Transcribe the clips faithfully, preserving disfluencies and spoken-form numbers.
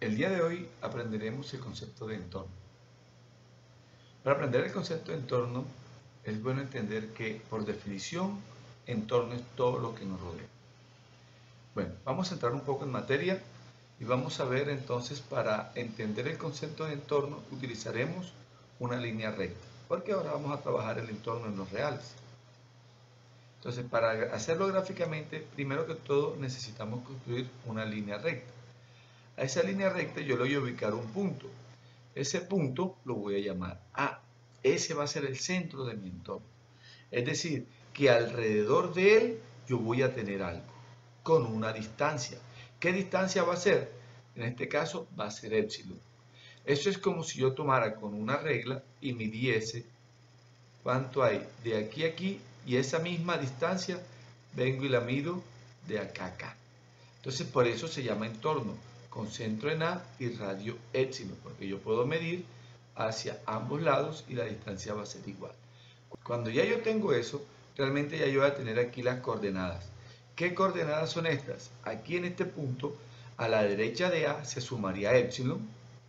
El día de hoy aprenderemos el concepto de entorno. Para aprender el concepto de entorno es bueno entender que, por definición, entorno es todo lo que nos rodea. Bueno, vamos a entrar un poco en materia y vamos a ver entonces, para entender el concepto de entorno utilizaremos una línea recta, porque ahora vamos a trabajar el entorno en los reales. Entonces, para hacerlo gráficamente, primero que todo necesitamos construir una línea recta. A esa línea recta yo le voy a ubicar un punto. Ese punto lo voy a llamar A. Ese va a ser el centro de mi entorno. Es decir, que alrededor de él yo voy a tener algo con una distancia. ¿Qué distancia va a ser? En este caso va a ser épsilon. Eso es como si yo tomara con una regla y midiese cuánto hay de aquí a aquí, y esa misma distancia vengo y la mido de acá a acá. Entonces, por eso se llama entorno, con centro en A y radio épsilon, porque yo puedo medir hacia ambos lados y la distancia va a ser igual. Cuando ya yo tengo eso, realmente ya yo voy a tener aquí las coordenadas. ¿Qué coordenadas son estas? Aquí en este punto, a la derecha de A se sumaría épsilon,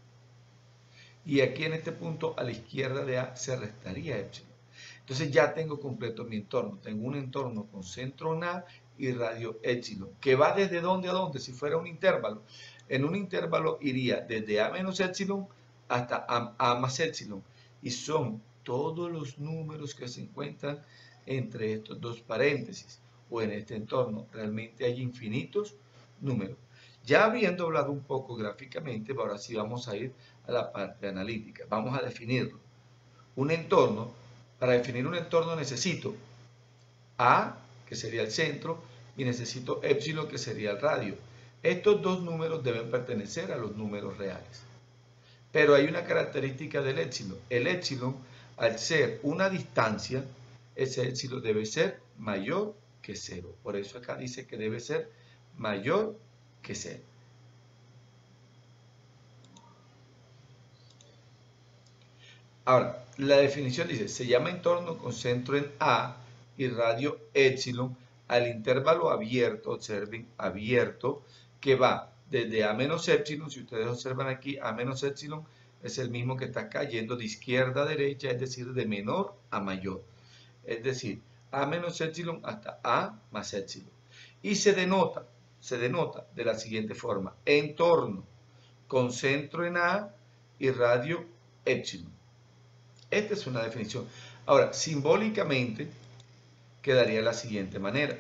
y aquí en este punto a la izquierda de A se restaría épsilon. Entonces ya tengo completo mi entorno. Tengo un entorno con centro en A y radio épsilon, que va desde dónde a dónde. Si fuera un intervalo, en un intervalo iría desde A menos épsilon hasta A, A más épsilon, y son todos los números que se encuentran entre estos dos paréntesis o en este entorno. Realmente hay infinitos números. Ya habiendo hablado un poco gráficamente, ahora sí vamos a ir a la parte analítica. Vamos a definirlo. Un entorno, para definir un entorno necesito A, que sería el centro, y necesito épsilon, que sería el radio. Estos dos números deben pertenecer a los números reales. Pero hay una característica del épsilon. El épsilon, al ser una distancia, ese épsilon debe ser mayor que cero. Por eso acá dice que debe ser mayor que cero. Ahora, la definición dice, se llama entorno con centro en A y radio épsilon al intervalo abierto, observen, abierto, que va desde A menos épsilon. Si ustedes observan aquí, A menos épsilon es el mismo que está cayendo de izquierda a derecha, es decir, de menor a mayor. Es decir, A menos épsilon hasta A más épsilon. Y se denota, se denota de la siguiente forma: entorno con centro en A y radio épsilon. Esta es una definición. Ahora, simbólicamente quedaría de la siguiente manera.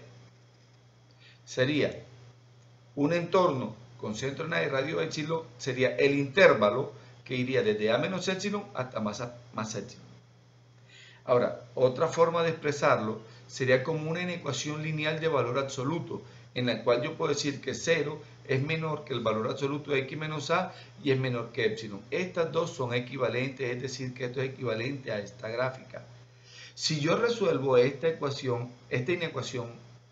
Sería un entorno con centro en A y radio épsilon, sería el intervalo que iría desde A menos épsilon hasta más, a, más épsilon. Ahora, otra forma de expresarlo sería como una inecuación lineal de valor absoluto, en la cual yo puedo decir que cero es menor que el valor absoluto de x menos a y es menor que épsilon. Estas dos son equivalentes, es decir, que esto es equivalente a esta gráfica. Si yo resuelvo esta ecuación, esta inecuación,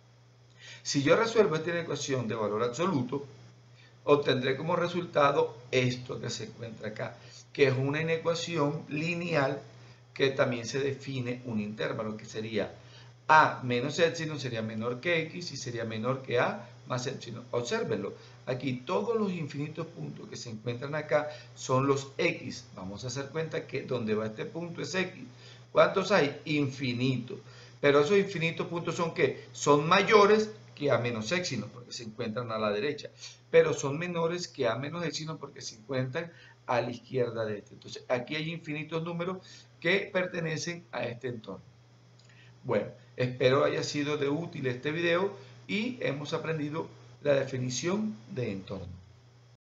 si yo resuelvo esta inecuación de valor absoluto, obtendré como resultado esto que se encuentra acá, que es una inecuación lineal que también se define un intervalo, que sería A menos épsilon sería menor que X y sería menor que A más épsilon. Obsérvenlo, aquí todos los infinitos puntos que se encuentran acá son los X. Vamos a hacer cuenta que donde va este punto es X. ¿Cuántos hay? Infinitos. Pero esos infinitos puntos son ¿qué? Son mayores que A menos épsilon porque se encuentran a la derecha, pero son menores que A menos épsilon porque se encuentran a la izquierda de este. Entonces aquí hay infinitos números que pertenecen a este entorno. Bueno, espero haya sido de útil este video y hemos aprendido la definición de entorno.